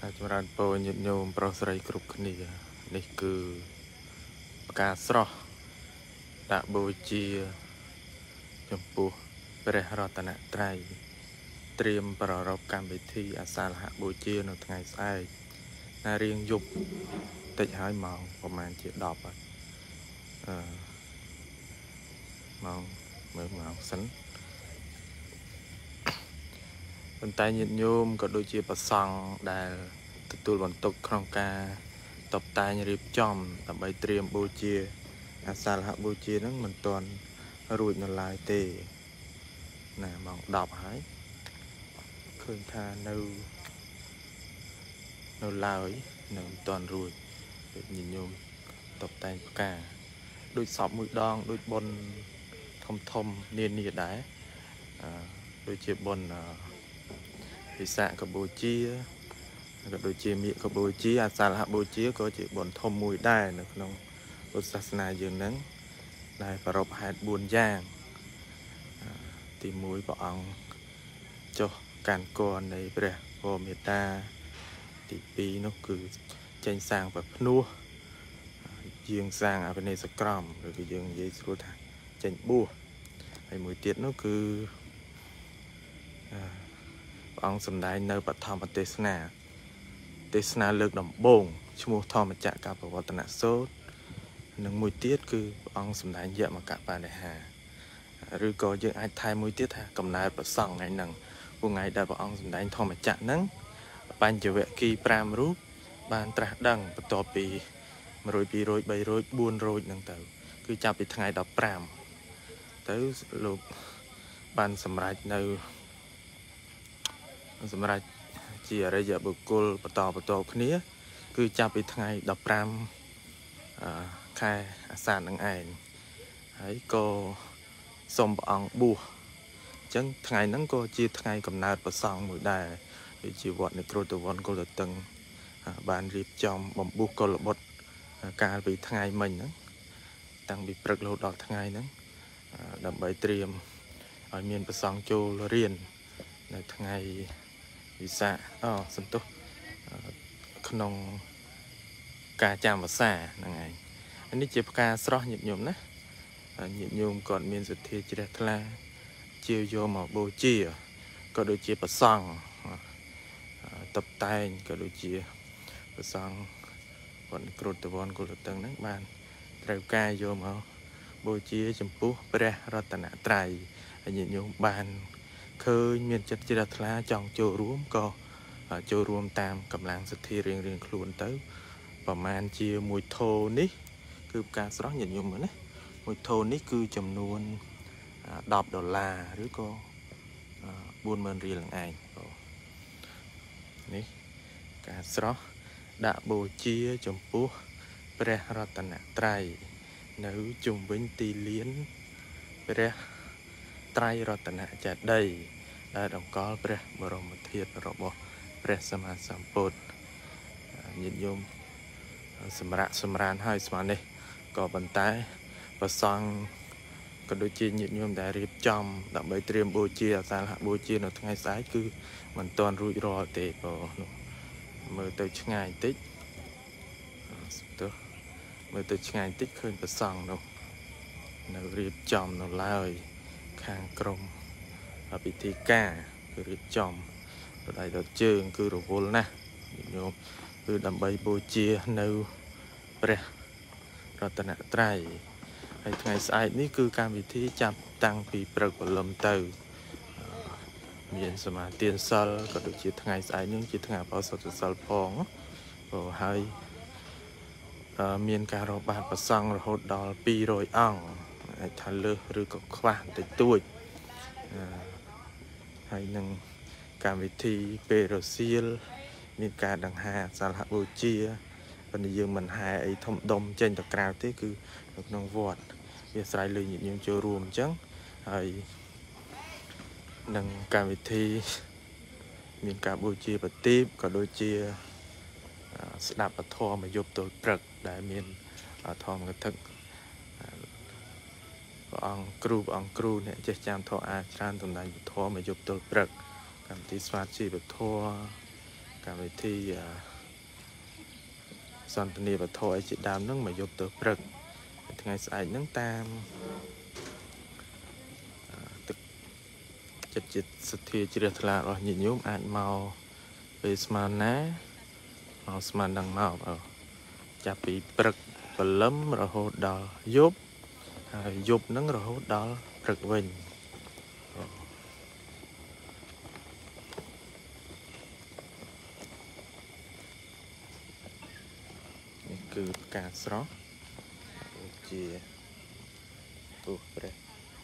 ចម្រើនពរញាតិញោមប្រុសស្រីគ្រប់គ្នានេះគឺផ្កាស្រស់ដាក់បូជាចំពោះព្រះរតនត្រ័យត្រៀមប្រារព្ធកម្មវិធីអាសាฬហបូជានៅថ្ងៃស្អែកណារៀងយប់តិចហើយម៉ោងប្រហែលជា10ហើយម៉ោងមើលម៉ោងសិនប៉ុន្តែញាតិញោមក៏ដូចជាប្រសង់ដែលទទួលបន្ទុកក្នុងការតបតែងរៀបចំដើម្បីត្រៀមបូជាអាសាฬហបូជាហ្នឹងមិនទាន់រួចនៅឡើយទេណាម៉ោង10ហើយឃើញថានៅឡើយនៅមិនទាន់រួចដូចញាតិញោមតបតែងផ្កាដូចសពមួយដងដូចបុណ្យធំនានាដែរដូចជាបុណ្យវិសាខបូជាក៏ដូចជាមាឃបូជាអាសាฬហបូជាក៏ជាបុណ្យធំមួយដែរនៅក្នុងពុទ្ធសាសនាយើងហ្នឹងដែលប្រពហេតុ4យ៉ាងទី1ព្រះអង្គចុះកាន់គរនៃព្រះពរមេត្តាទី2នោះគឺចេញសាងព្រះភ្នោះយើងសាងអភិនេសក្រមឬក៏យើងនិយាយស្រួលថាចេញបួសហើយមួយទៀតនោះគឺព្រះអង្គសម្ដែងនៅបឋមទេសនាលើកដំបូងឈ្មោះធម្មចក្រកបវត្តនសូត្រនិងមួយទៀតគឺព្រះអង្គសម្ដែងយមកបដិហាឬក៏យើងអាចថែមមួយទៀតថាកំណើតប្រសង់ថ្ងៃហ្នឹងថ្ងៃដែលព្រះអង្គសម្ដែងធម្មចក្រហ្នឹងបញ្ចវគិ5រូបបានត្រាស់ដឹងបន្ទាប់ពី100 200 300 400ហ្នឹងទៅគឺចាប់ពីថ្ងៃ15ទៅលោកបានសម្រេចនៅសម្រាប់ជាអរិយបុគ្គលបន្តគ្នាគឺចាប់ពីថ្ងៃ15ខែអាសាឍនឹងឯងហើយក៏សូមព្រះអង្គបួសអញ្ចឹងថ្ងៃហ្នឹងក៏ជាថ្ងៃកំណើតព្រះសង្ឃមួយដែរដូចជាវត្តនៃគ្រូតវ័នគល់តតឹងបានរៀបចំបំពុះកុលបុត្រកាលពីថ្ងៃមិញហ្នឹងតាំងពីព្រឹករហូតដល់ថ្ងៃហ្នឹងដើម្បីត្រៀមឲ្យមានព្រះសង្ឃចូលរៀននៅថ្ងៃវិសាសន្ទុះក្នុងការចាំវស្សាហ្នឹងឯងនេះជាផ្កាស្រស់ញាតិញោមណាញាតិញោមគាត់មានសទ្ធាជ្រះថ្លាជាយកមកបូជាក៏ដូចជាប្រសង់តបតែងក៏ដូចជាប្រសង់វត្តគ្រូតវ័នគល់តឹងហ្នឹងបានត្រូវការយកមកបូជាចំពោះព្រះរតនត្រ័យហើយញាតិញោមបានឃើញមានចិត្តជ្រះថ្លាចង់ចូលរួមក៏ចូលរួមតាមកម្លាំងសទ្ធារៀងខ្លួនទៅប្រហែលជាមួយធោនេះគឺផ្កាស្រស់ញាតិញោមមើលណាមួយធោនេះគឺចំនួន$10ឬក៏40000រៀលឯងនេះផ្កាស្រស់ដាក់បូជាចំពោះព្រះរតនត្រ័យនៅជុំវិញទីលានព្រះត្រៃរតនចេតិយដែលតម្កល់ព្រះបរមធាតុរបស់ព្រះសម្មាសម្ពុទ្ធញាតិញោមសម្រានហើយស្មាននេះក៏ប៉ុន្តែប្រសង់ក៏ដូចជាញាតិញោមដែលរៀបចំដើម្បីត្រៀមបូជាអាសាฬហបូជានៅថ្ងៃស្អែកគឺមិនទាន់រួចរាល់ទេបងមើលទៅឆ្ងាយតិចមើលទៅឆ្ងាយតិចឃើញប្រសង់នោះនៅរៀបចំនៅឡើយខាងក្រុមពិធីការគឺរៀបចំដៃដល់ជើងគឺរវល់ណាស់ញោមគឺដើម្បីបូជានៅព្រះរតនត្រ័យហើយថ្ងៃស្អែកនេះគឺកម្មវិធីចាប់តាំងពីព្រឹកព្រលឹមទៅមានសមាទានសិលក៏ដូចជាថ្ងៃស្អែកនេះជាថ្ងៃបោសុទ្ធសិលផងហើយមានការរាប់បាតប្រសង់រហូតដល់200អង្គអាចថាលើសឬក៏ខ្វះបន្តិចតួចហើយនឹងកម្មវិធីពេលរសៀលមានការដង្ហែអាសាฬហបូជាប៉ុន្តែយើងមិនហែអីធំដុំចេញទៅក្រៅទេគឺនៅក្នុងវត្តវាស្រ័យលើញាតិញោមចូលរួមអញ្ចឹងហើយនឹងកម្មវិធីមានការបូជាប្រទីបក៏ដូចជាស្ដាប់ពធមយប់ទល់ព្រឹកដែលមានធម្មកថាព្រះអង្គគ្រូអ្នកចេះចាំធម៌អាច្រើនតំណាញពធមយប់ទល់ព្រឹកកម្មវិធីស្វាជីវធម៌កម្មវិធីសន្ទនាវត្ថុអីជាដើមហ្នឹងមកយកទៅព្រឹកថ្ងៃស្អែកហ្នឹងតាមទឹកចិត្តជាសទ្ធាជ្រះថ្លារបស់ញាតិញោមអាចមកពេលស្មានណាមកស្មានដល់មកចាប់ពីព្រឹកព្រលឹមរហូតដល់យប់ហើយយប់ហ្នឹងរហូតដល់ព្រឹកវិញនេះគឺផ្កាស្រស់ជាពុះព្រះ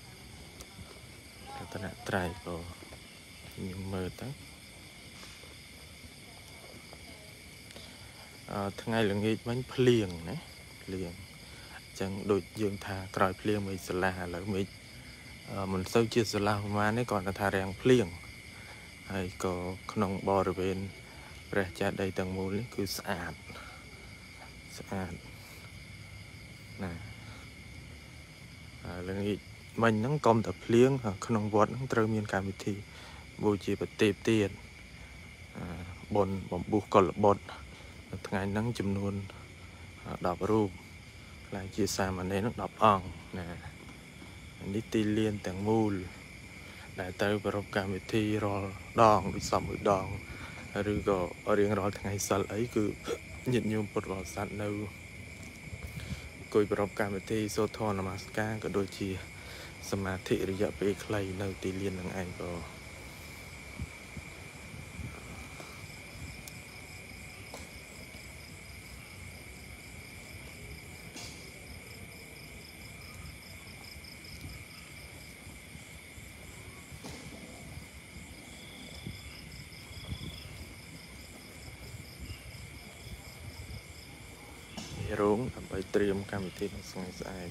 រតនត្រ័យក៏ខ្ញុំមើលទៅថ្ងៃល្ងាចមិញភ្លៀងណាភ្លៀងអញ្ចឹងដូចយើងថាក្រោយភ្លៀងមេឃស្រឡះឥឡូវមេឃមិនសូវជាស្រឡះប្រហែលទេគ្រាន់តែថារាំងភ្លៀងហើយក៏ក្នុងបរិវេណព្រះចេតិយទាំងមូលនេះគឺស្អាតណាល្ងាចមិញហ្នឹងកុំតែភ្លៀងក្នុងវត្តហ្នឹងត្រូវមានកម្មវិធីបូជាប្រទេពទៀតបុណ្យបំពុះកុលបុត្រថ្ងៃហ្នឹងចំនួន10រូបខ្លាចជាសាមណេរនឹង10អង្គណានេះទីលានទាំងមូលដែលត្រូវប្រារព្ធកម្មវិធីរាល់ដងដូចសពមួយដងឬក៏រៀងរាល់ថ្ងៃសិលអីគឺញាតិញោមពុទ្ធបរិស័ទនៅអង្គុយប្រារព្ធកម្មវិធីសូត្រធម៌នមស្ការក៏ដូចជាសមាធិរយៈពេលខ្លីនៅទីលាននឹងឯងក៏រោងដើម្បីត្រៀមកម្មវិធីនៅថ្ងៃស្អែក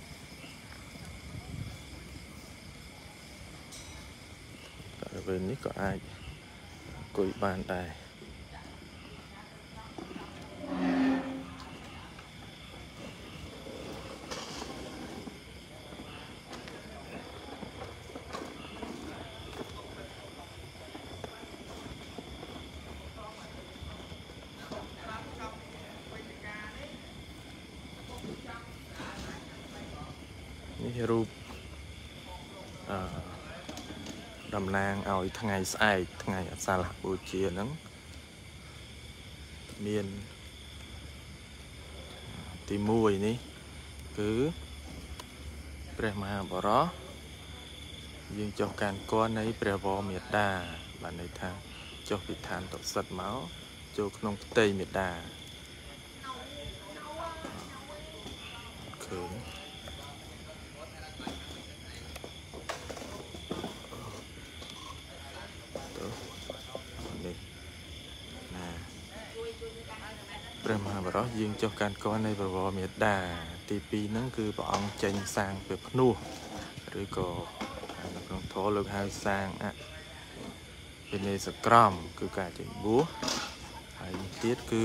បរិវេណនេះក៏អាចអង្គុយបានដែរនេះរូបតំណាងឲ្យថ្ងៃស្អែកថ្ងៃអសាលហបូជាហ្នឹងមានទី1នេះគឺព្រះមហាបរោះយើងចុះកាន់គន់នៃព្រះវរមេត្តាបានន័យថាចុះពីឋានតុសិតមកចូលក្នុងផ្ទៃមេត្តាឃើញព្រះមហាបរោះយើងចុះកាន់គន់នៃព្រះវរមេត្តាទី2ហ្នឹងគឺព្រះអង្គចេញសាងព្រះភ្នោះឬក៏នៅក្នុងធម៌លើកហៅសាងវិន័យសក្រមគឺការចេញបួសហើយទៀតគឺ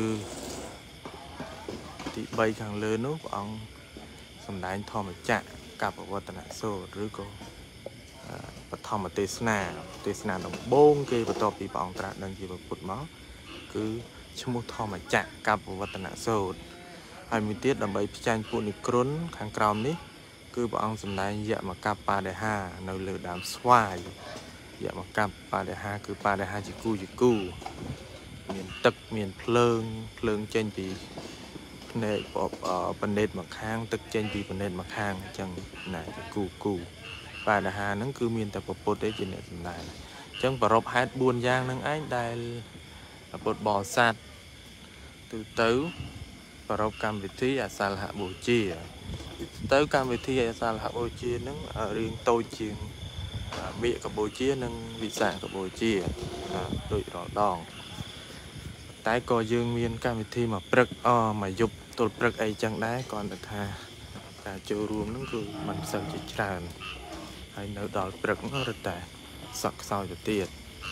ទី3ខាងលើនោះព្រះអង្គសម្ដែងធម្មចក្រកបវត្តនសូត្រឬក៏បឋមទេសនាដំបូងគេបន្ទាប់ពីព្រះអង្គត្រាស់ដឹងជាពុទ្ធមកគឺឈ្មោះធម្មចក្រកបវត្តនសូត្រហើយមួយទៀតដើម្បីផ្ចាញ់ពួកនិក្រុនខាងក្រោមនេះគឺព្រះអង្គសម្ដែងយមកបបដិហានៅលើដើមស្វាយយមកបបដិហាគឺបដិហាជាគូមានទឹកមានភ្លើងចេញពីភ្នែកបណ្ឌិតមកខាងទឹកចេញពីបណ្ឌិតមកខាងអញ្ចឹងណាជាគូបដិហាហ្នឹងគឺមានតែពុទ្ធទេជាអ្នកសម្ដែងអញ្ចឹងប្រពហេតុ4យ៉ាងហ្នឹងឯងដែលពុទ្ធបរិស័ទទៅប្រពកម្មវិធីអសាលហបូជាទៅកម្មវិធីអសាលហបូជាហ្នឹងរៀងតូចជាងមេកបូជានិងវិសាខបូជាដូចរាល់ដងតែក៏យើងមានកម្មវិធីមកព្រឹកមកយប់ទល់ព្រឹកអីចឹងដែរគ្រាន់តែថាការចូលរួមហ្នឹងគឺមិនសូវជាច្រើនហើយនៅដល់ព្រឹករត់តែសក់ខ្សោយទៅទៀត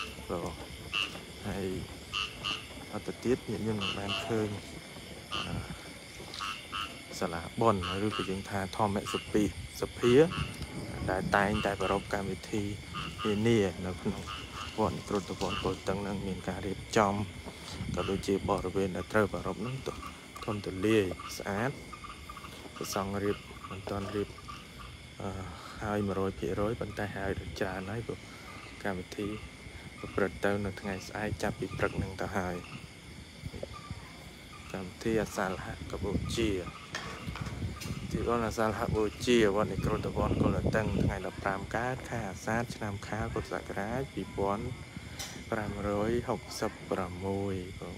ហើយអត់ទៅទៀតញាតិញោមមិនបានឃើញសាលាបុណ្យឬក៏យើងថាធម្មសភាដែលតែងតែប្រារព្ធកម្មវិធីនានានៅក្នុងវត្តគ្រុឌវត្តពលតឹងនឹងមានការរៀបចំก็โดยជាបរិវេណដែលត្រូវប្រារព្ធនោះធំទូលាយស្អាតប្រសង់រៀបមិនទាន់រៀបហើយ 100% ប៉ុន្តែហើយច្រើនហើយព្រោះកម្មវិធីប្រព្រឹត្តទៅនៅថ្ងៃស្អែកចាប់ពីព្រឹកនឹងទៅហើយកម្មវិធីអាសាលហកបូជាទីបុណ្យអាសាលហបូជាវត្តនៃគ្រោះតវ័នកុលតឹងថ្ងៃ15កើតខែអាសាឍឆ្នាំខាលពុទ្ធសករាជ2566បង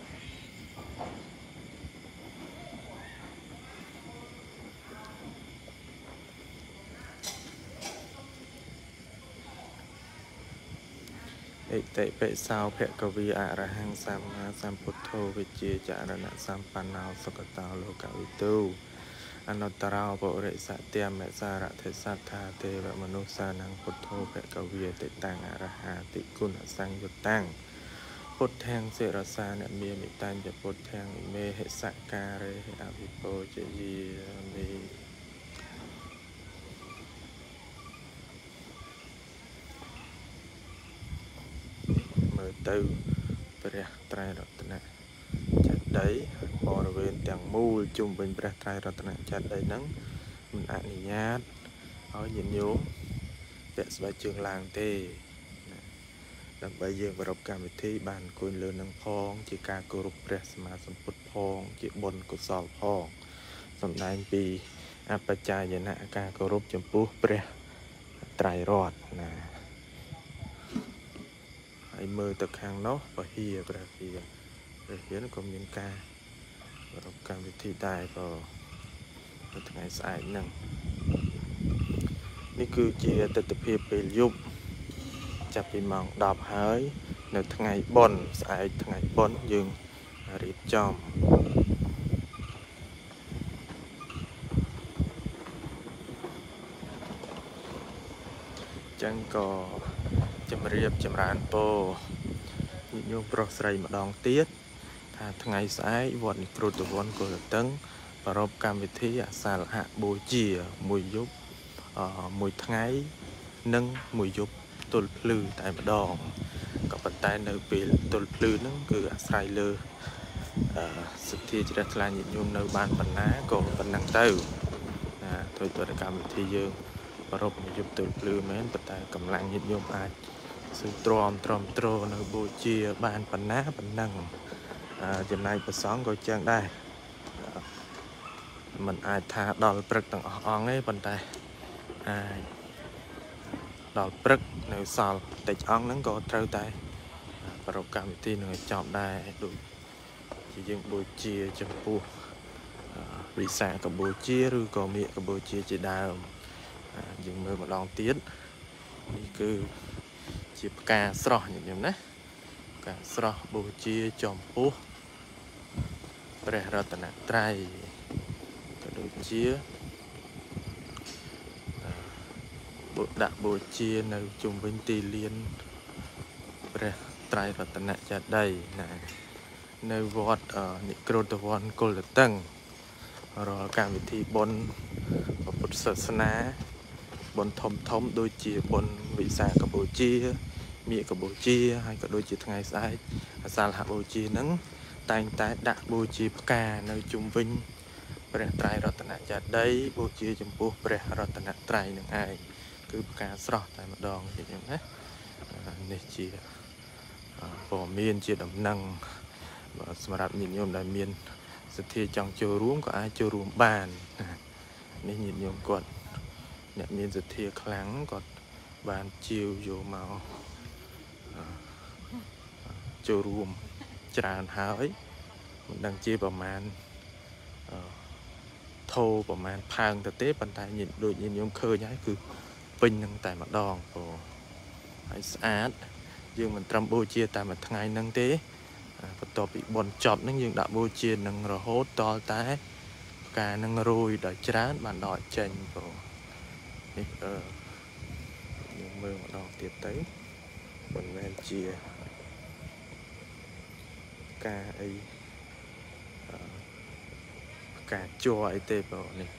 អិតិពិសោភគវីអរហង្គសម្មាសម្ពុទ្ធោវិជ្ជាចរណៈសម្បណ្ណោសុគតោលោកវិទូអនុត្តរោបរិសតិមសារៈទេសត្ថាទេវមនុស្សសានងពុទ្ធោភគវីតិតាំងអរហាតិគុណសង្យុតាំងពុទ្ធាំងសិរសាអ្នកមានមិតាំងចពុទ្ធាំងឥមេហិសការេអភិពោជយាមិមើលទៅព្រះត្រៃរតនចេតិយបរិវេណទាំងមូលជុំវិញព្រះត្រៃរតនចេតិយហ្នឹងមិនអនុញ្ញាតឲ្យញាតិញោមពាក់ស្បែកជើងឡើងទេដើម្បីយើងប្រពកម្មវិធីបានអង្គុយលើនឹងផងជាការគោរពព្រះសម្មាសម្ពុទ្ធផងជាបុណ្យកុសលផងសម្ដែងពីអបច្ច័យនៈការគោរពចំពោះព្រះត្រៃរតន៍ណាហើយមើលទៅខាងនោះពហិព្រះវិហារក៏មានការប្រពកម្មវិធីដែរក៏នៅថ្ងៃស្អែកហ្នឹងនេះគឺជាទស្សនវិជ្ជាពេលយប់ចាប់ពីម៉ោង10ហើយនៅថ្ងៃបុណ្យស្អែកថ្ងៃបុណ្យយើងរៀបចំចឹងក៏ជំរាបចម្រើនពរញាតិញោមប្រុសស្រីម្ដងទៀតថាថ្ងៃស្អែកវត្តនិគ្រោធវ័នកុលតឹងប្រារព្ធកម្មវិធីអាសាលហបូជាមួយយប់មួយថ្ងៃនិងមួយយប់ទល់ភ្លឺតែម្ដងក៏ប៉ុន្តែនៅពេលទល់ភ្លឺហ្នឹងគឺអាស្រ័យលើសទ្ធាជ្រះថ្លាញាតិញោមនៅបានប៉ុណ្ណាក៏ប៉ុណ្ណឹងទៅធ្វើទៅកម្មវិធីយើងប្រារព្ធមួយយប់ទល់ភ្លឺមែនប៉ុន្តែកម្លាំងញាតិញោមអាចស៊ូទ្រាំទ្រនៅបូជាបានប៉ុណ្ណាប៉ុណ្ណឹងចំណែកប្រសងក៏ចឹងដែរมันអាចថាដល់ព្រឹកទាំងអស់អង្គទេប៉ុន្តែអាចដល់ព្រឹកនៅសល់តិចអង្គហ្នឹងក៏ត្រូវតែប្រកកម្មវិធីនឹងឲ្យចប់ដែរដូចជាយើងបូជាចំពោះវិសាខបូជាឬក៏មាឃបូជាជាដើមយើងមើលម្ដងទៀតនេះគឺជាផ្កាស្រស់ញញឹមណាផ្កាស្រស់បូជាចំពោះព្រះរតនត្រ័យក៏ដូចជាដាក់បូជានៅជុំវិញទីលានព្រះត្រៃរតនចេតិយណានៅវត្តនិគ្រោធវ័នកុលតឹងរាល់កម្មវិធីបុណ្យពុទ្ធសាសនាបុណ្យធំដូចជាបុណ្យវិសាខបូជាមាឃបូជាហើយក៏ដូចជាថ្ងៃស្អែកអាសាលហបូជាហ្នឹងតែងតែដាក់បូជាផ្កានៅជុំវិញព្រះត្រៃរតនចេតិយបូជាចំពោះព្រះរតនត្រ័យនឹងឯងគឺផ្កាស្រស់តែម្ដងជាយ៉ាងណានេះជាព័ត៌មានជាដំណឹងសម្រាប់ញាតិញោមដែលមានសទ្ធាចង់ចូលរួមក៏អាចចូលរួមបាននេះញាតិញោមគាត់អ្នកមានសទ្ធាខ្លាំងគាត់បានជាវយកមកចូលរួមច្រើនហើយមិនដឹងជាប្រមាណធោប្រមាណផើងទៅទេប៉ុន្តែដូចញាតិញោមឃើញហើយគឺពេញនឹងតែម្ដងព្រោះហើយស្អាតយើងមិនត្រឹមបូជាតែមួយថ្ងៃហ្នឹងទេបន្ទាប់ពីបុណ្យចប់ហ្នឹងយើងដាក់បូជានឹងរហូតតតែផ្កានឹងរួយដល់ច្រើនបានដកចេញព្រោះនេះយើងមើលម្ដងទៀតទៅមិនមែនជាផ្កាអីផ្កាជ័រអីទេព្រោះនេះ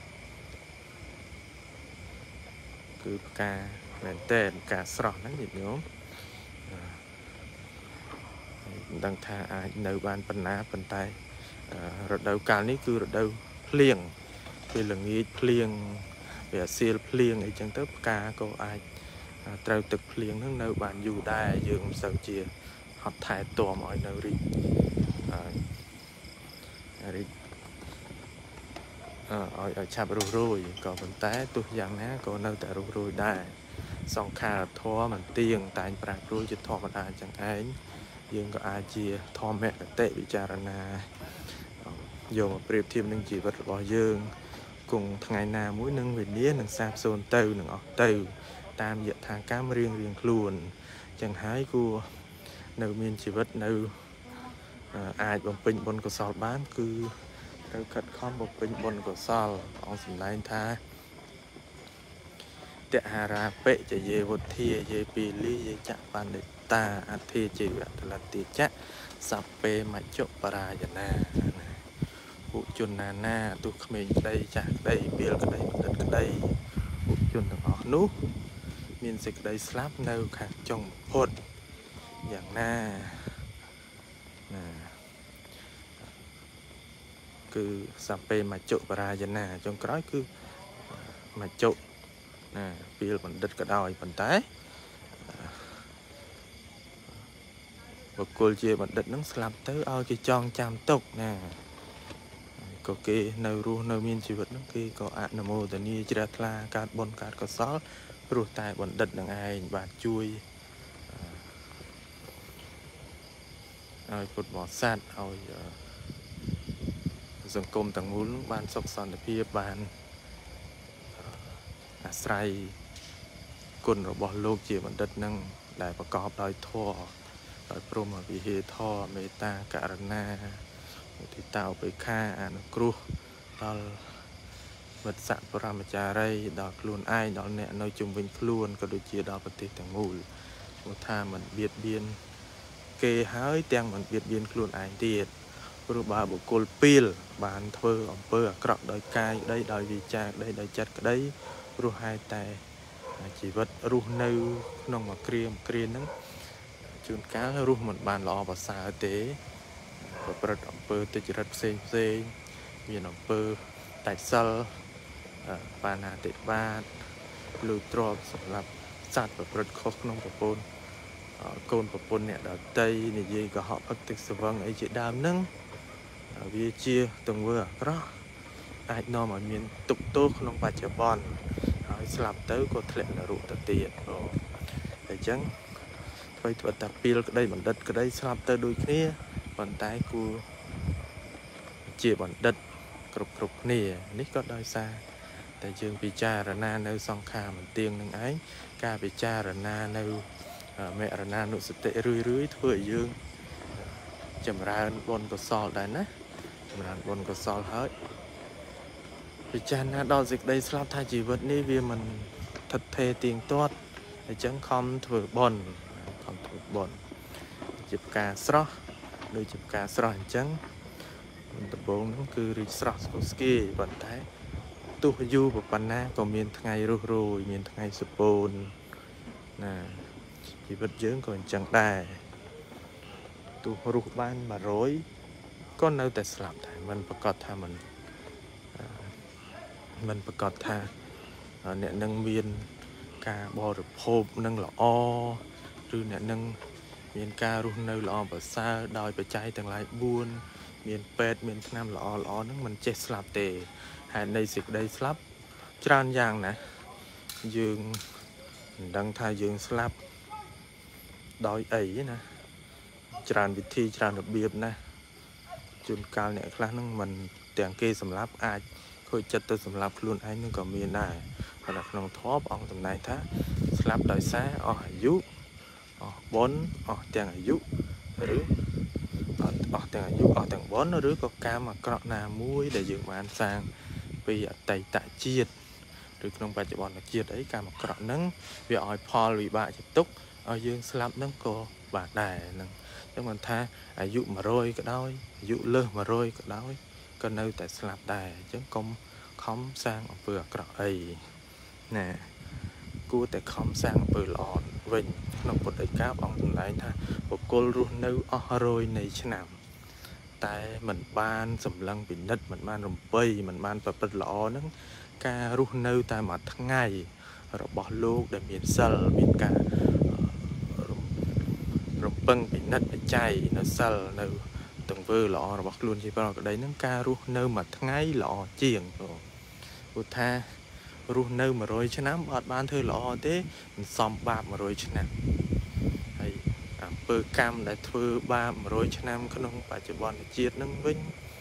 គឺផ្កាមែនតើផ្កាស្រស់ហ្នឹងញាតិញោមดังท่าอาจនៅបានប៉ុណ្ណាប៉ុន្តែរដូវកាលនេះគឺរដូវភ្លៀងពេលល្ងាចភ្លៀងវាសៀលភ្លៀងអីចឹងទៅផ្កាក៏អាចត្រូវទឹកភ្លៀងហ្នឹងនៅបានយូរដែរយើងមិនសូវជាហត់ថែទាំឲ្យនៅរីកឲ្យឆាប់រុះរួយក៏ប៉ុន្តែទោះយ៉ាងណាក៏នៅតែរុះរួយដែរសង្ខារធម៌មិនទៀងតែងប្រែប្រួលជាធម្មតាចឹងឯងយើងក៏អាចជាធម្មគតិវិចារណាយកមកប្រៀបធៀបនឹងជីវិតរបស់យើងគង់ថ្ងៃណាមួយនឹងវិញ្ញាណនឹងសាបសូន្យទៅនឹងអស់ទៅតាមយថាកម្មរៀងខ្លួនចឹងហើយគួរនៅមានជីវិតនៅអាចបំពេញបុណ្យកុសលបានគឺត្រូវខិតខំបំពេញបុណ្យកុសលអង្គសម្ដែងថាតហារាបិចយេវុធាយេពីលីយេចៈបណ្ឌិតាអធិជីវៈតលតិចៈសពេមច្ចុបរាយណាពួកជនណាទុះក្មេងក្តីចាស់ក្តីពីលក្តីបណ្ឌិតក្តីពួកជនទាំងអស់នោះមានសេចក្តីស្លាប់នៅខាងចុងផុតយ៉ាងណាគឺសពេមច្ចុបរាយណាចុងក្រោយគឺមច្ចុពីលបណ្ឌិតក៏ដោយប៉ុន្តែបុគ្គលជាបណ្ឌិតនឹងស្លាប់ទៅឲ្យគេចងចាំទុកណាក៏គេនៅរស់នៅមានជីវិតនឹងគេក៏អនុមោទនាជ្រះថ្លាកើតបុណ្យកើតកុសលព្រោះតែបណ្ឌិតនឹងឯងបានជួយឲ្យពុទ្ធបរិស័ទឲ្យសង្គមទាំងមូលបានសុខសន្តិភាពបានអាស្រ័យគុណរបស់លោកជាបណ្ឌិតនឹងដែលប្រកបដោយធម៌ដោយព្រមវិហារធម៌មេត្តាករុណាមុទិតាឧបេក្ខាអនុគ្រោះដល់មិត្តស័ក្តិបរមចារីដល់ខ្លួនឯងដល់អ្នកនៅជុំវិញខ្លួនក៏ដូចជាដល់ប្រទេសទាំងមូលព្រោះថាមិនបៀតបៀនគេហើយទាំងមិនបៀតបៀនខ្លួនឯងទៀតព្រោះបើបុគ្គលពីលបានធ្វើអំពើអាក្រក់ដោយកាយក្តីដោយវាចាក្តីដោយចិត្តក្តីព្រោះហេតុតែជីវិតរស់នៅក្នុងមួយគ្រាហ្នឹងជួនកាលរស់មិនបានល្អប្រសើរទេប្រព្រឹត្តអំពើទុច្ចរិតផ្សេងមានអំពើតែកសិលបាណាតិបាតលួចទ្រព្យសម្រាប់សត្វប្រព្រឹត្តខុសក្នុងប្រពន្ធកូនប្រពន្ធអ្នកដតីនិយាយកុហកអតិសវឹងអីជាដើមហ្នឹងវាជាទង្វើអាក្រក់អាចនាំឲ្យមានទុក្ខទោសក្នុងបច្ចុប្បន្នហើយស្លាប់ទៅក៏ធ្លាក់នរកទៅទៀតអញ្ចឹងធ្វើតាពីលក្តីបណ្ឌិតក្តីស្លាប់ទៅដូចគ្នាប៉ុន្តែគួរជាបណ្ឌិតគ្រប់គ្នានេះក៏ដោយសារតែយើងពិចារណានៅសង្ខារមិនទៀងនឹងឯងការពិចារណានៅមរណានុសតិរឿយធ្វើឲ្យយើងចម្រើនបុណ្យកុសលដែរណាចម្រើនបុណ្យកុសលហើយពិចារណាដល់សេចក្តីស្លាប់ថាជីវិតនេះវាមិនថិតថេរទៀងទាត់អញ្ចឹងខំធ្វើបុណ្យជាផ្កាស្រស់ដូចជាផ្កាស្រស់អញ្ចឹងដំបូងហ្នឹងគឺរីកស្រស់ស្គុះស្គាយប៉ុន្តែទោះយូរប៉ុណ្ណាក៏មានថ្ងៃរុះរួយមានថ្ងៃសុពូនណាជីវិតយើងក៏អញ្ចឹងដែរទោះរស់បាន100ក៏នៅតែស្លាប់ដែរมันប្រកាសថាมันប្រកាសថាអ្នកនឹងមានការបរិភោគនឹងល្អឬអ្នកនឹងមានការរស់នៅល្អប្រសើរដោយបច្ច័យទាំងឡាយ4មានពេទ្យមានថ្នាំល្អហ្នឹងมันចេះស្លាប់ទេហេតុនៃសេចក្តីស្លាប់ច្រើនយ៉ាងណាយើងមិនដឹងថាយើងស្លាប់ដោយអីណាច្រើនវិធីច្រើនរបៀបណាជួនកាលអ្នកខ្លះហ្នឹងមិនទាំងគេសម្លាប់អាចខូចចិត្តទៅសម្លាប់ខ្លួនឯងនឹងក៏មានដែរប៉ុន្តែក្នុងធម៌ព្រះអង្គសម្ដែងថាស្លាប់ដោយសារអស់អាយុអស់បុណ្យអស់ទាំងអាយុឬអស់ទាំងអាយុអស់ទាំងបុណ្យឬក៏កម្មអាក្រក់ណាមួយដែលយើងបានសាងពីអតីតជាតិឬក្នុងបច្ចុប្បន្នជាតិអីកម្មអាក្រក់ហ្នឹងវាឲ្យផលវិបាកជាទុក្ខឲ្យយើងស្លាប់ហ្នឹងក៏បាទដែរហ្នឹងចឹងមិនថាអាយុ100ក៏ដោយអាយុលើស100ក៏ដោយក៏នៅតែស្លាប់ដែរអញ្ចឹងកុំខំសាងអំពើអាក្រក់អីណាគួរតែខំសាងអំពើល្អវិញក្នុងពុទ្ធដីកាអង្គសម្ដែងថាបុគ្គលរស់នៅអស់រយនៃឆ្នាំតែមិនបានសម្លឹងពិនិត្យមិនបានរំបីមិនបានប្រព្រឹត្តល្អហ្នឹងការរស់នៅតែមួយថ្ងៃរបស់លោកដែលមានសិលមានការរំពឹងពិនិត្យបច្ច័យនៅសិលនៅទង្វើល្អរបស់ខ្លួនជាប្រកបដីហ្នឹងការរស់នៅមួយថ្ងៃល្អជាងព្រោះថារស់នៅ100ឆ្នាំអត់បានធ្វើល្អទេមិនសមបាប100ឆ្នាំហើយអំពើកម្មដែលធ្វើបាប100ឆ្នាំក្នុងបច្ចុប្បន្នជាតិហ្នឹងវិញ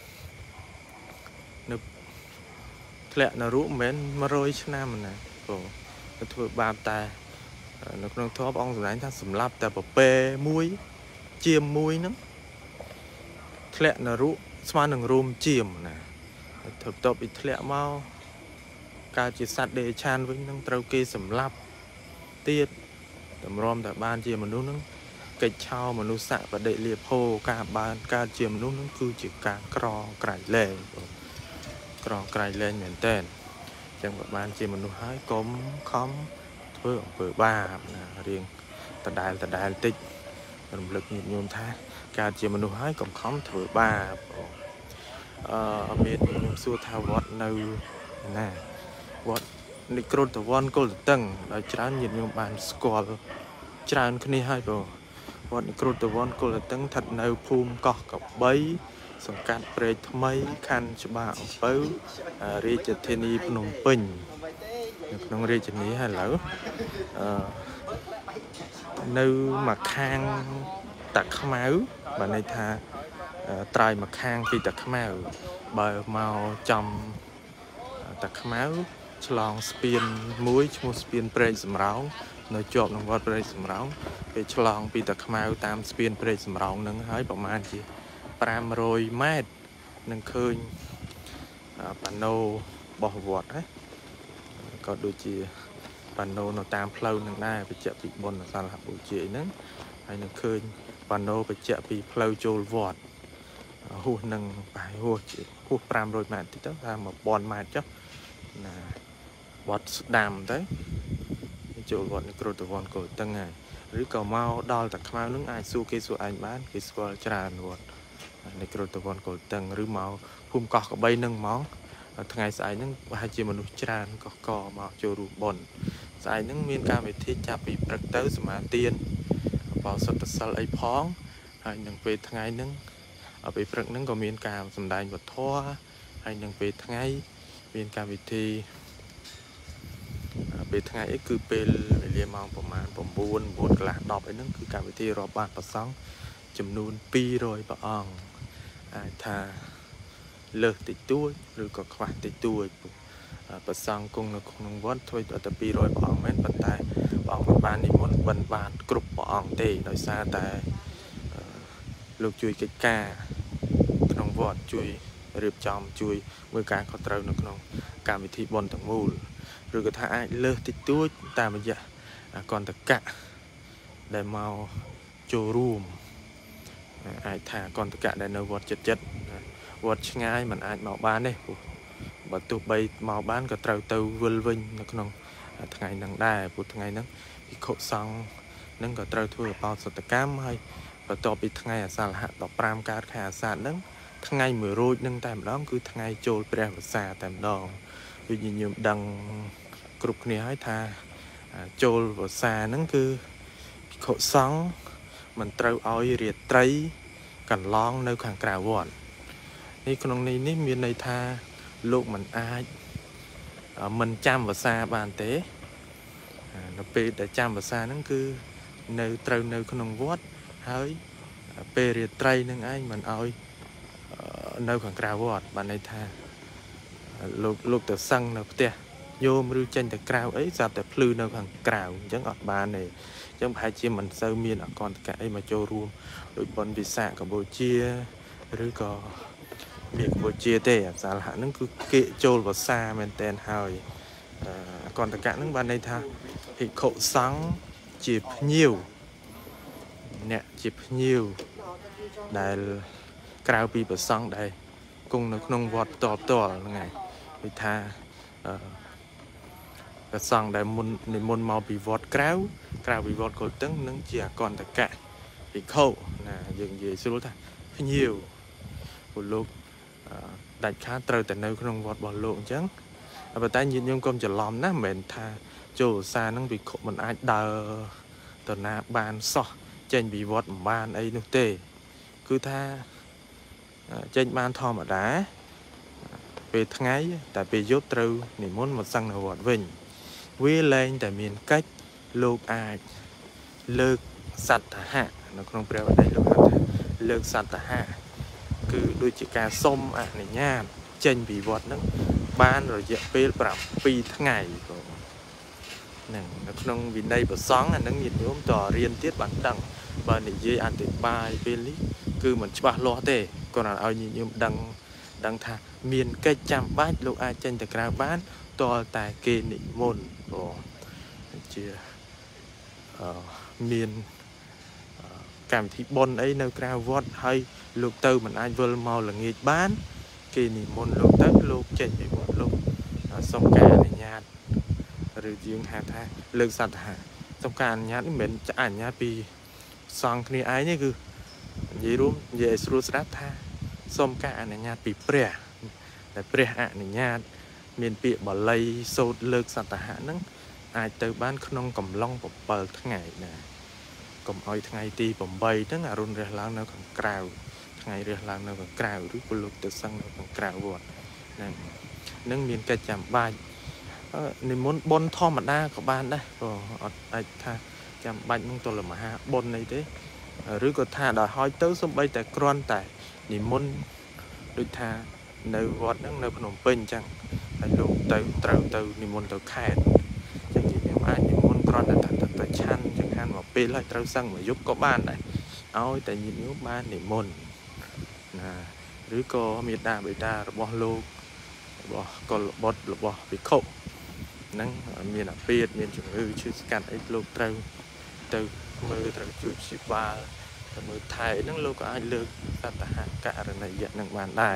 នៅធ្លាក់នរកមិនមែន100ឆ្នាំណាព្រោះទៅធ្វើបាបតែនៅក្នុងធម៌ព្រះអង្គសម្ដែងថាសម្លាប់តែប្រពែមួយជាមមួយហ្នឹងធ្លាក់នរកស្មើនឹងរោមជាមណាទៅតបពីធ្លាក់មកកើតជាសត្វដេឆានវិញនឹងត្រូវគេសម្លាប់ទៀតតម្រាំតែបានជាមនុស្សនឹងកិច្ចឆោមនុស្សស័កបដិលាភោការបានកើតជាមនុស្សនឹងគឺជាការក្រក្រៃលែងក្រក្រៃលែងមែនតើអញ្ចឹងបើបានជាមនុស្សហើយកុំខំធ្វើអំពើបាបណារៀងដដែលតិចរំលឹកញាតិញោមថាកើតជាមនុស្សហើយកុំខំធ្វើបាបមានខ្ញុំសួរថាវត្តនៅណាវត្តនិក្រូតវ័នកុលតឹងដោយច្រើនញាតិញោមបានស្គាល់ច្រើនគ្នាហើយបងវត្តនិក្រូតវ័នកុលតឹងស្ថិតនៅភូមិកោះកបីសង្កាត់ព្រែកថ្មីខណ្ឌច្បារអំពៅរាជធានីភ្នំពេញនៅក្នុងរាជធានីហើយឥឡូវនៅមួយខាងតាខ្មៅបានន័យថាត្រើយមួយខាងពីតាខ្មៅបើមកចំតាខ្មៅឆ្លងស្ពានមួយឈ្មោះស្ពានព្រែកសំរោងនៅជាប់នឹងវត្តព្រែកសំរោងពេលឆ្លងពីតាខ្មៅតាមស្ពានព្រែកសំរោងហ្នឹងហើយប្រហែលជា500ម៉ែត្រនឹងឃើញប៉ាណូរបស់វត្តហ្នឹងក៏ដូចជាប៉ាណូនៅតាមផ្លូវនឹងដែរបញ្ជាក់ពីបុណ្យសាលហបូជាហ្នឹងហើយនឹងឃើញប៉ាណូបញ្ជាក់ពីផ្លូវចូលវត្តហួសនឹងប្រហែលហួស500ម៉ែត្រតិចទៅថា1000ម៉ែត្រចុះណាវត្តស្ដាំទៅចូលវត្តនិក្រូតវ័នកុលតឹងហើយឬក៏មកដល់តាខ្មៅនឹងអាចសួរគេសួរឯងបានគេស្គាល់ច្រើនវត្តនិក្រូតវ័នកុលតឹងឬមកភូមិកោះកបីនឹងមកថ្ងៃស្អែកហ្នឹងប្រហែលជាមនុស្សច្រើនកកមកចូលរួមបុណ្យស្អែកហ្នឹងមានកម្មវិធីចាប់ពីព្រឹកទៅសមាទានបោសុទ្ធសិលអីផងហើយនឹងពេលថ្ងៃហ្នឹងពេលព្រឹកហ្នឹងក៏មានការសម្ដែងវធហើយនឹងពេលថ្ងៃមានកម្មវិធីពេលថ្ងៃអីគឺពេលវេលាម៉ោងប្រហែល9 9កន្លះ10អីហ្នឹងគឺកម្មវិធីរាប់បាតប្រសង់ចំនួន200ព្រះអង្គអាចថាលើសតិចតួចឬក៏ខ្វះតិចតួចប្រសង់គង់នៅក្នុងវត្តធ្វើតែ200ព្រះអង្គមែនប៉ុន្តែព្រះអង្គមិនបាននិមន្តបិណ្ឌបាតគ្រប់ព្រះអង្គទេដោយសារតែលោកជួយកិច្ចការក្នុងវត្តជួយរៀបចំជួយមើលការខុសត្រូវនៅក្នុងកម្មវិធីបុណ្យទាំងមូលឬក៏ថាអាចលើសតិចតួចតាមរយៈកន្តកៈដែលមកចូលរួមអាចថាកន្តកៈដែលនៅវត្តចិត្តវត្តឆ្ងាយมันអាចមកបានទេបើទោះបីមកបានក៏ត្រូវទៅវិលវិញនៅក្នុងថ្ងៃហ្នឹងដែរព្រោះថ្ងៃហ្នឹងភិក្ខុសង្ឃហ្នឹងក៏ត្រូវធ្វើបោសតកម្មហើយបន្ទាប់ពីថ្ងៃអាសាฬហៈ15កើតខែអាសាឍហ្នឹងថ្ងៃ1រោចហ្នឹងតែម្ដងគឺថ្ងៃចូលព្រះវស្សាតែម្ដងដូចញញឹមដឹងគ្រប់គ្នាហើយថាចូលវស្សាហ្នឹងគឺភិក្ខុសង្ឃមិនត្រូវឲ្យរាត្រីកន្លងនៅខាងក្រៅវត្តនេះក្នុងនេះមានន័យថាលោកមិនអាចមិនចាំវស្សាបានទេនៅពេលដែលចាំវស្សាហ្នឹងគឺនៅត្រូវនៅក្នុងវត្តហើយពេលរាត្រីនឹងឯងមិនឲ្យនៅខាងក្រៅវត្តបានន័យថាលោកទៅសឹងនៅផ្ទះញោមឬចេញទៅក្រៅអីស្រាប់តែភ្លឺនៅខាងក្រៅអញ្ចឹងអត់បានទេអញ្ចឹងប្រហែលជាមិនសូវមានអកន្តកៈអីមកចូលរួមដូចបុណ្យវិសាខកម្ពុជាឬក៏មានកម្ពុជាទេអាសាលហៈហ្នឹងគឺគេចូលវស្សាមែនតែនហើយអកន្តកៈហ្នឹងបានន័យថាភិក្ខុសង្ឃជាភ្ញៀវអ្នកជាភ្ញៀវដែលក្រៅពីព្រះសង្ឃដែលគង់នៅក្នុងវត្តផ្ទាល់ហ្នឹងហើយដូចថាสองได้มุนในมุนเมาปีวอดกล้าวปีวอดก็ตึงนึงเจียก่อนตะกะปีเข้านะยังยืดสู้ท่าพยิวบุลูกดัดขาเตอแต่ในขนมวอดบอลโลกจังแต่แต่ยินยงกรมจะล้อมนะเหม็นท่าโจซานั่งปีขบมันอาจเดาตอนหน้าบานซอเจนปีวอดบานไอ้นุเต้คือท่าเจนบานทอมาได้ไปทั้งไงแต่ไปยกเตาหนิมนต์มาสั่งในวอดวิ่งวิ่งเล่นแต่มีcáchลูกอาจเลิกสัตว์หะนักน้องเปรียวได้ลูกเลิกสัตว์หะคือโดยจิการส้มอ่ะในญาติเจนบีวอดนั้นบ้านเราจะไปปรับปีทั้งไงก็นั่งนักน้องวินได้บทสองอันนั้นยินยมต่อเรียนtiết bản đăng vàในยี่อันติดบายเป็นลิคือเหมือนฉบับล้อเต้ก่อนเอายินยมดังท่าเมียนใกล้จำบ้านลูกอาเจนแต่กลางบ้านต่อแต่เกนิมนก็เจียเมียนการที่บนไอ้ในกลางวัดให้ลูกเต้ามันอาจเวลเมาหลังเงียบ้านเกนิมนลูกเต้าลูกเจนไปหมดลูกสงการในญาติหรือยิงหาท่าเลิกสัตว์หาสงการญาติเหมือนจะอ่านญาติปีสองคณีไอ้นี่คือยี่รุ่มยี่สุรุสรัตท่าสมการในญาติปีเปรี้ยแต่เปรี้ยในญาติเมียนปีบ่เลยโซดเลิกสัตว์หานั่งอาจเติบบ้านขนมกำล่องปเปิดทั้งไงนะกำอ้อยทั้งไงตีผมใบทั้งอรุณเรือล้างในของกล่าวทั้งไงเรือล้างในของกล่าวหรือปลุกตึกสังในของกล่าววดนั่งมีนกระจำใบในมนบนท่อมันได้กับบ้านได้ก็ไอ้ท่าจำใบมึงตัวละมาบนในเด้หรือก็ท่าดอยห้อยเต้าสมใบแต่กรอนแต่นิมนโดยท่าในวัดนั่งในขนมเป็นจังไอ้ลูกเต้านิมนต์เต้าแขนจังยี่เนี่ยมานิมนต์กรอนแต่ชันจังหันว่าเป็นไรเต้าสั่งมายุบก็บ้านได้เอาแต่ยินยุบบ้านนิมนต์นะหรือก็มีดาเบดาระบลูกบอกก็บดระบไปเข้านั่งมีหน้าเปียดมีจุดชื่อการไอ้ลูกเต้ามือเต้าจุดสิบบาแต่มือไทยนั่งลูกก็ไอ้เลิกสัตหากะอะไรในยันนั่งบ้านได้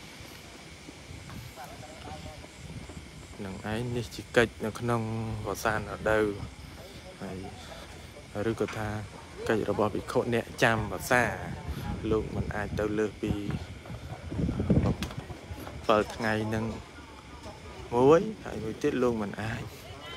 นังไอ้นี่จิกเนักน้องวสานở đâuหรือก็ท่าก็จะบอกไปโคเนี่ยจำภาษาลูกมันอาจเติมเลือกปีเปิดไงนั่งมวยไอ้มวยtiếtลูกมันอาจ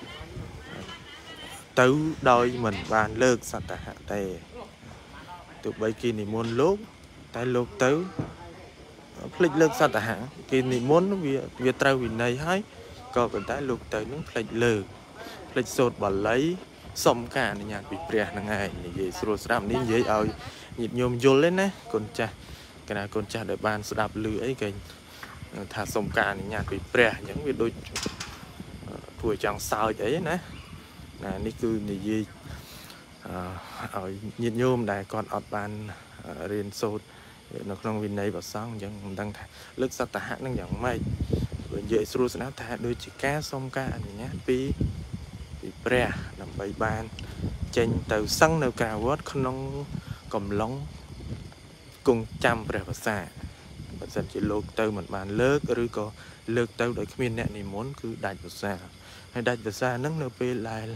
ตื้อโดยmình bànเลิกสัตหะแต่tụi bay kia niệm môn lúc tại lúc tới phịch lựcสัตหะkia niệm môn việc trao vì này hayก็เป็นแต่ลูกเตยนั่งเพลย์เลิกเพลย์โสดบ่เลยสมการในงานปีเปรียนั่งไงนี่ยี่สุดสามนี้ยี่เอาหยิบโยมโยนเล่นนะคนจ้าขณะคนจ้าเดือบานสดับลือไอ้กันถ้าสมการในงานปีเปรียอย่างวิดโดยผู้จังสาวอย่างนี้นะนี่คือนี่ยี่เอาหยิบโยมได้ก่อนอดบานเรียนโสดนักน้องวินัยบ่ซ้ำยังดังเลิกสัตหะนั่งอย่างไม่เยอะสุดนะแต่โดยจิแก่สมการอย่างเงี้ยปีเปรี้ยนำใบบานเจนเต่าสั่งในกาวัดขนมกลมล้องกุ้งจำเปรี้ยภาษาภาษาจีโลกเต่าเหมือนบานเลิกหรือก็เลิกเต่าโดยขมิ้นเนี่ยนิมนต์คือได้ภาษาให้ได้ภาษานั่งในปีลาย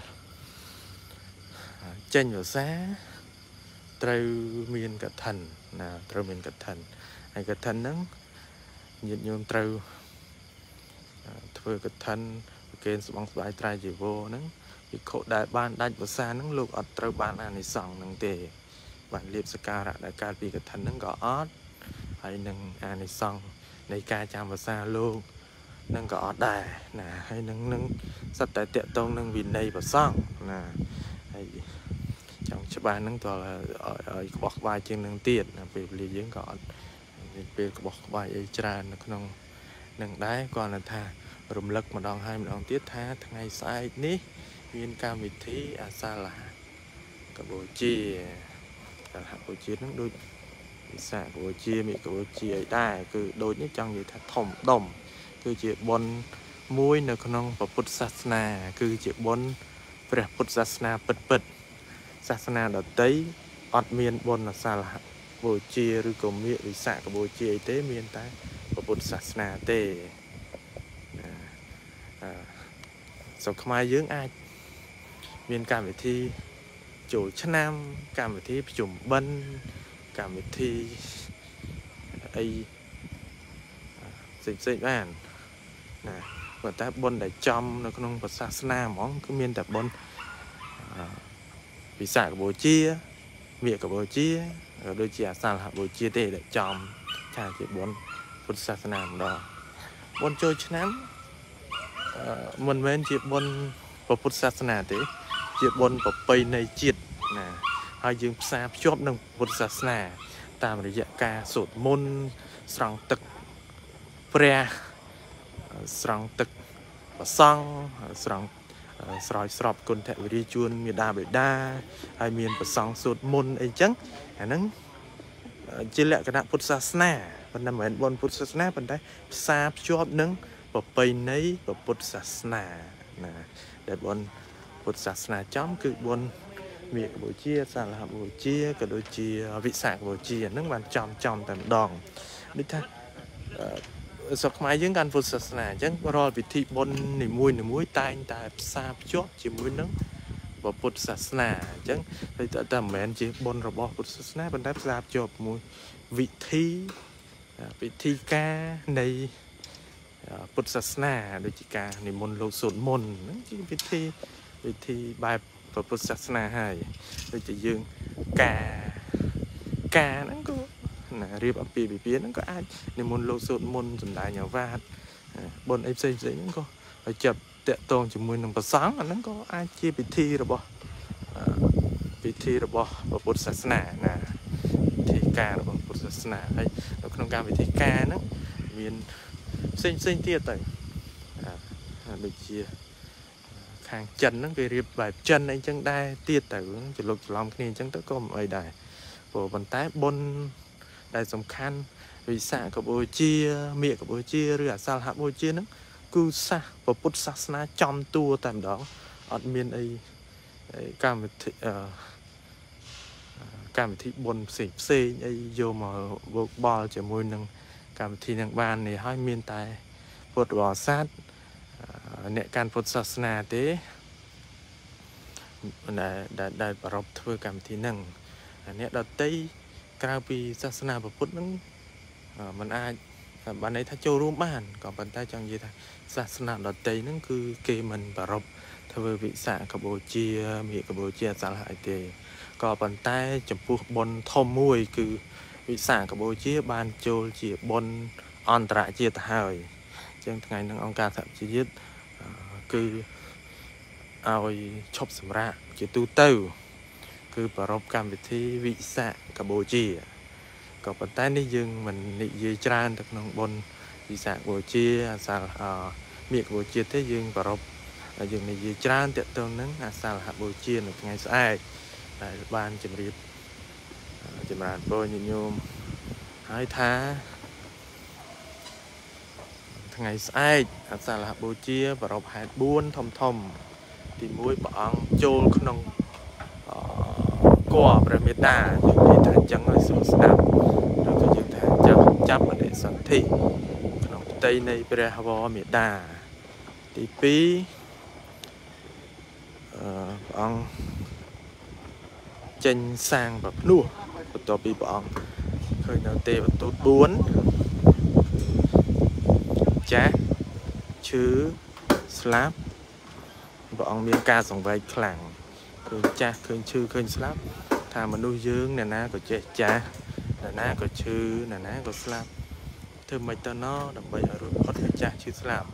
เจนภาษาเต่าเมียนกระทันนะเต่าเมียนกระทันให้กระทันนั่งยืนโยมเต่าเพื่อกระทันเกณฑ์สมองสบายใจจีโวนั่งอีกโคได้บ้านได้ภาษานั่งลูกอัดเตอบ้านอันในสองนั่งเตะบ้านเรียบสการะในการปีกระทันนั่งก็อดให้นั่งอันในสองในการจำภาษาลูกนั่งก็อดได้นะให้นั่งสัตว์แต่เตะตรงนั่งวินในภาษานะให้จังชาวบ้านนั่งตัวบอกว่าจึงนั่งเตี้ยนะไปเรียนยังก่อนไปบอกว่าไอ้จานนะน้องนั่งได้ก่อนนะท่ารวมลักมาดองให้มาดองติดท่าทั้งไงสายนี้มีการวิธีอาซาลากับโบจีแต่หากโบจีนั่งดูวิสาโบจีมีกับโบจีได้คือโดยนี้จังอยู่ท่าถมดมคือเจ็บบนมวยในขนมพระพุทธศาสนาคือเจ็บบนพระพุทธศาสนาเปิดศาสนาดเตยอดเมียนบนอาซาลาโบจีหรือกมีวิสากับโบจีเตเมียนใต้พระพุทธศาสนาเตสกมาเยอะไอมีการวิธีจูชนามการวิธีจุ่มบันการวิธีไอสิ่งบ้านนะเหมือนแต่บนได้จอมในขนมศาสนาหมองก็มีแต่บนวิสากับโบเชียเมียกับโบเชียโดยเจียสารหะโบเชียได้จอมชาจีบนพุทธศาสนาดอบนโจชนะมันเว้นจีบนพระพุทธศาสนาที่จีบนประเพณีจิตนะให้ยืมทราบชอบหนึ่งพุทธศาสนาตามระยะการสวดมนต์สังตึกเปรียสังตึกสังสังสอยสอบคนแทวิริจุนมีดาเบดาไอเมียนประสังสวดมนต์ไอจังอันนั้นจิเลกคณะพุทธศาสนาเป็นนำเหมือนบนพุทธศาสนาเป็นได้ทราบชอบหนึ่งประเพณีประพุทธศาสนานะแต่บนพุทธศาสนาจอมคือบนเมียโบเชียสารหะโบเชียกระโดดเชียวิสาโบเชียนั่งมันจอมแต่ดองนี่ท่าสมัยยังการพุทธศาสนาจังรอวิธีบนหนึ่งมวยตายแต่ทราบชอบจีมวยนั่งแบบพุทธศาสนาจังแต่เหมือนจีบนระบบพุทธศาสนาเป็นได้ทราบชอบมวยวิธีการในพุทธศาสนาโดยการในมนต์โลกสวดมนต์นั่นคือวิธีบายพุทธศาสนาให้โดยจะยืงกานั่นก็เรียบอัปปีปีนั่นก็อาจในมนต์โลกสวดมนต์สำได้อย่างว่าบนไอ้สิ่งนั่นก็จับเตะตรงจมูกหนังประสังอันนั้นก็อาจจะพิธีระบบพุทธศาสนานะวิธีการระบบพุทธศาสนาให้เราต้องการวิธีการนั้นมีสิ่งที่ต่างโดยเฉพาะทางจันนั่นก็เรียบแบบจันไอ้จังได้เตี้ยแต่จุดลงจุดล้อมนี่จังต้องก็ไม่ได้พอบนใต้บนได้สำคัญวิสากับโบเชียเมียกับโบเชียหรือสารหะโบเชียนั้นกูซะพระพุทธศาสนาจอมตัวแต่ดอกอัดเมียนไอ้การวิธีบนสิบเซไอ้โยมบอลจะมวยหนึ่งการวิธีหนึ่งบ้านนี่ให้เมียนตายพุทธวาสเนี่ยการพุทธศาสนาเต้ได้ประรบเพื่อการวิธีหนึ่งเนี่ยเราตีกล่าวปีศาสนาพระพุทธนั้นมันอาจบ้านในถ้าโจรูปบ้านก่อนปัญญาจังยี่ท่าศาสนาดอตีนั่นคือเกมันประรบทวีวิสาขโบเชียมีขโบเชียสารหายเตก่อนปัญญาจำพวกบนทอมมวยคือวิสาขโบเชียบานโจเชียบนอันตรายเชียตหายจังไงนั่งองค์การสัมชีวิตคือเอาชอบสำราญเกี่ยวตู้เต้าคือประรบการวิธีวิสาขโบเชียก็ปัจจัยนี้ยังมันนิยจานจากน้องบนวิสาโบเชียสารเมียโบเชียที่ยังประรบยังนิยจานแต่ตรงนั้นสารหะโบเชียในไงสายในบ้านจำรีบจำราญโบยโยมหายท้าไงสายสารหะโบเชียประรบหายบุญทอมที่มวยปองโจลขนมกัวประเมตาอยู่ที่ทางจังหวัดสุสานแล้วก็อยู่ทางจับมาในสันติขนมไตในประหวเมตาที่ปีองเจนสร้างแบบนู่นต่อปีปองเคยเอาเตะประตูบ้วนแจ๊ชื่อสลับปองมีการส่งใบคลั่งเคยจ้าเคยชื่อเคยสลับถ้ามันดูยืงเนี่ยนะก็เจ๊จ้าเนี่ยนะก็ชื่อเนี่ยนะก็สลับเธอไม่ต้อนน้อดับใบอารมณ์พอดจ้าชื่อสลับ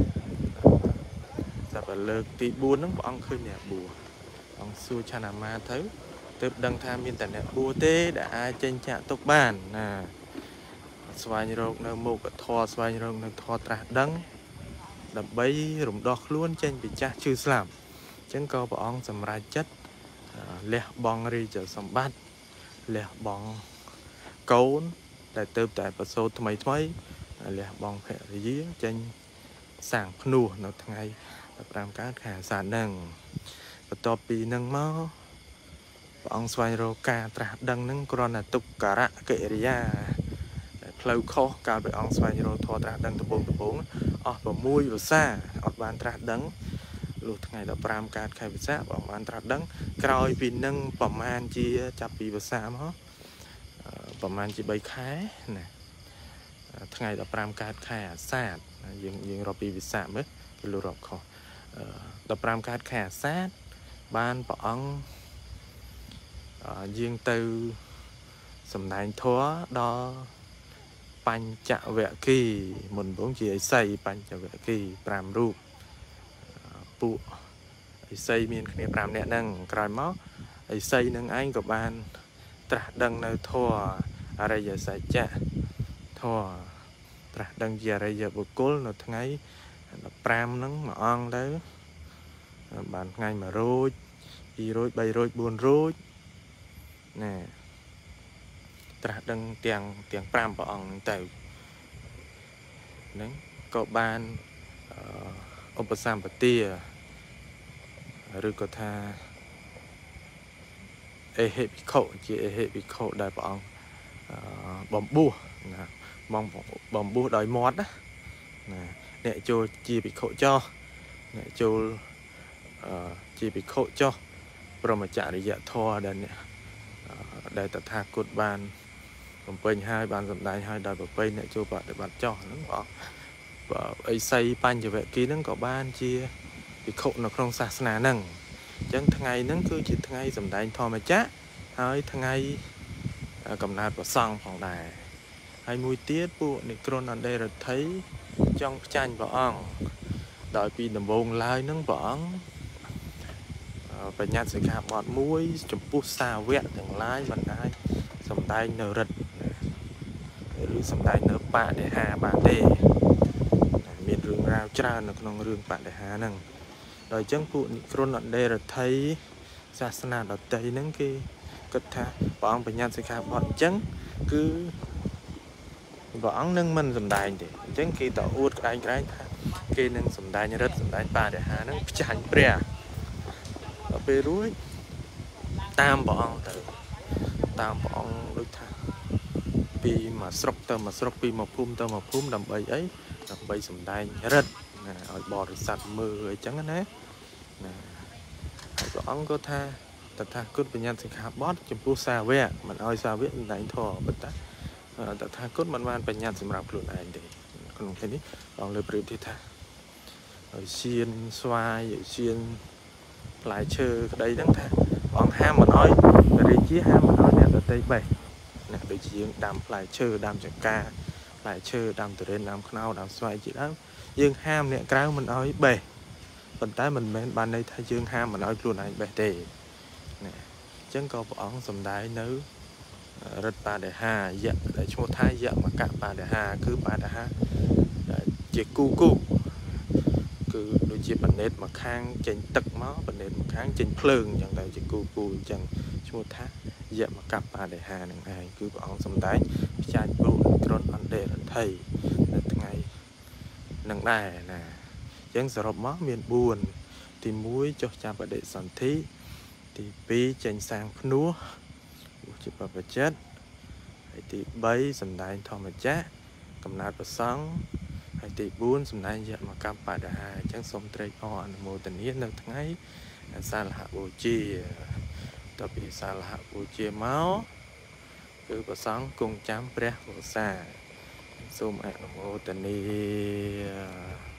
แต่แบบเลิกตีบัวน้องปองเคยเนี่ยบัวปองสู้ชนะมาเถอะเติบดังทามีแต่เนี่ยบัวเต้ได้เจนจะตกบ้านนะสวายโรคเนื้อหมูกับทอสวายโรคเนื้อทอตราดังดับใบหลุมดอกล้วนเจนไปจ้าชื่อสลับจังก็ปองสำราญจัดเลี้ยบองรีจะสมบัติเลี้ยบองเกาแต่เติบแต่ประสบทำไมเลี้ยบองแผลยี้จังสั่งพนูในทั้งไงตามการแข่งสารหนึ่งต่อปีหนึ่งมั้งปองสวายโรกาตราดังนั่งกรณาตุกการะเกริยาเพลาข้อการไปองสวายโรทอตราดังตะโปงอ๋อแบบมุ้ยแบบซ่าออกบานตราดัง lụt ngày đã pram cát khai bớt xa bảo man trát đắng còi vì nâng bảo man chia chập vì bớt xa mà bảo man chỉ bay khái nè ngày đã pram cát khai sát dương rồi vì bớt xa mới lụt rồi khó đã pram cát khai sát ban bảo ông dương từ sầm nành thua đó bánh chạ vẽ kỳ mình bốn chỉ xây bánh chạ vẽ kỳ pram ruột phụ xây miền kia pram nè nâng cài máu xây nâng anh của bạn trả đằng nơi thua ở đây giờ xây chạ thua trả đằng giờ đây giờ bực cố nó thấy pram nâng mà on đấy bạn ngay mà rối đi rối bay rối buồn rối nè trả đằng tiền pram bảo on từ nâng có bạn ông bà sam bà tia rồi có tha hệ bị khổ chỉ hệ bị khổ đại bọn bom bùa mong bom bùa đòi mót á nè cho chi bị khổ cho nè cho chi bị khổ cho rồi mà trả để dạ thò đền để tập thạc cột bàn còn bên hai bàn dầm đại hai đòi bờ bên nè cho bạn để bạn cho nó bỏ và ấy xây pan cho vậy kia nó có ban chia bị khổ nó không xa xa nâng chẳng thằng ngày nó cứ chỉ thằng ngày dầm đại thò mà chá hơi thằng ngày cầm nát và xong phòng đài hay mùi tiết bộ này con ở đây là thấy trong tranh bỏ ông đợi vì nằm bồn lai nâng bỏ và nhát sẽ gặp bọn muối chấm bút xa vẹn thằng lái bằng ai dầm tay nở rật rồi dầm tay nở bạ để hà bạ tê miền rừng rau trà nó còn rừng bạ để hà nâng rồi chẳng bộ này con ở đây là thấy xa xa đợt tây nâng kia cất tha bọn bệnh nhân sẽ gặp bọn trắng cứ bọn nâng mình dầm đài để trắng khi tao uất cái kia nâng dầm đài như rất dầm đài ba để hà nâng chảnh bè ở bên núi tam bọn đôi thà vì mà sọc vì mà phum đầm bầy ấy đầm bầy dầm đài rất ở bò thì sạch mưa trắng đấy bọn có thaแต่ถ้ากุดเป็นยันสิงคาบอสจมพูซาเวะมันอ้อยซาเวะไหนท่อบัดตาแต่ถ้ากุดมันเป็นยันสำหรับกลุ่มไอ้เด็กคนแค่นี้ลองเลยเปรียบที่ท่าเชียนสวายเชียนหลายเชือได้ทั้งท่าลองห้ามมันอ้อยแต่ได้ชี้ห้ามมันอ้อยเนี่ยตัวเตยใบเนี่ยโดยเชียงดำหลายเชือดำจากกาหลายเชือดำตัวเรนดำขนาวดำสวายจีแล้วยื่งห้ามเนี่ยกล้ามันอ้อยใบปัจจัยมันเป็นบานในท่ายื่งห้ามมันอ้อยกลุ่มไอ้ใบเตยchẳng có bọn sầm đáy nữ rất ba để hà dạ để cho thái dạ mà cả ba để hà cứ ba để hà chỉ cu cứ đôi chỉ bản nét mà khang trên tật máu bản nét mà khang trên phường chẳng tại chỉ cu chẳng cho thái dạ mà cả ba để hà này ai cứ bọn sầm đáy cha bố con ăn để là thầy ngày nâng đài nè chẳng sợ máu miền buồn thì muối cho cha bà để sản thí thì pi chèn sang núa chụp vào vật chất thì bấy sầm đai thò mà chá cầm nát và sáng hay thì buôn sầm đai giờ mà cam bà đã chẳng xong trai on một tình yêu nơi tháng ấy xa là hạ bồ chi tập bị xa là hạ bồ chi máu cứ và sáng cùng chám pre của xa xôm ảnh một tình yêu